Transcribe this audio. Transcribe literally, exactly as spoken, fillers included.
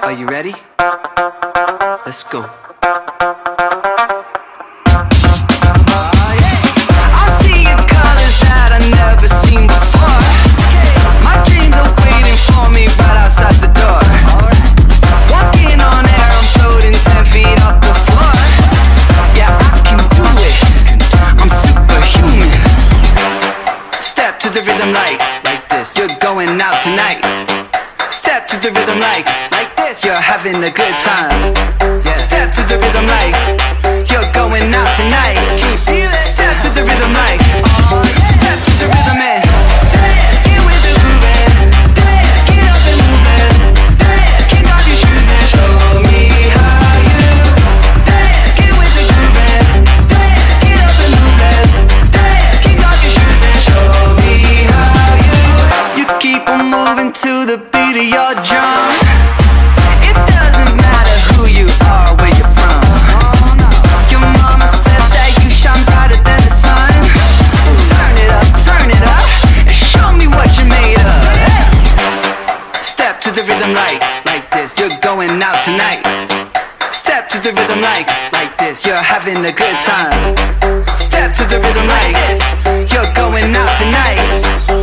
Are you ready? Let's go. I see your colors that I've never seen before. My dreams are waiting for me right outside the door. Walking on air, I'm floating ten feet off the floor. Yeah, I can do it. I'm superhuman. Step to the rhythm like, like this. You're going out tonight. Step to the rhythm like, like this. You're having a good time. Yeah. Step to the rhythm like, you're going out tonight. Can you feel it? Step to the rhythm like, oh, yeah. Step to the rhythm and dance. Get with the groove and dance. Get up and move and dance. Kick off your shoes and show me how you dance. Get with the groove and dance. Get up and move and dance. Kick off your shoes and show me how you. You keep on moving to the beat of your drum. It doesn't matter who you are, where you're from. Your mama says that you shine brighter than the sun. So turn it up, turn it up, and show me what you're made of. Step to the rhythm like, like this. You're going out tonight. Step to the rhythm like, like this. You're having a good time. Step to the rhythm like this. You're going out tonight.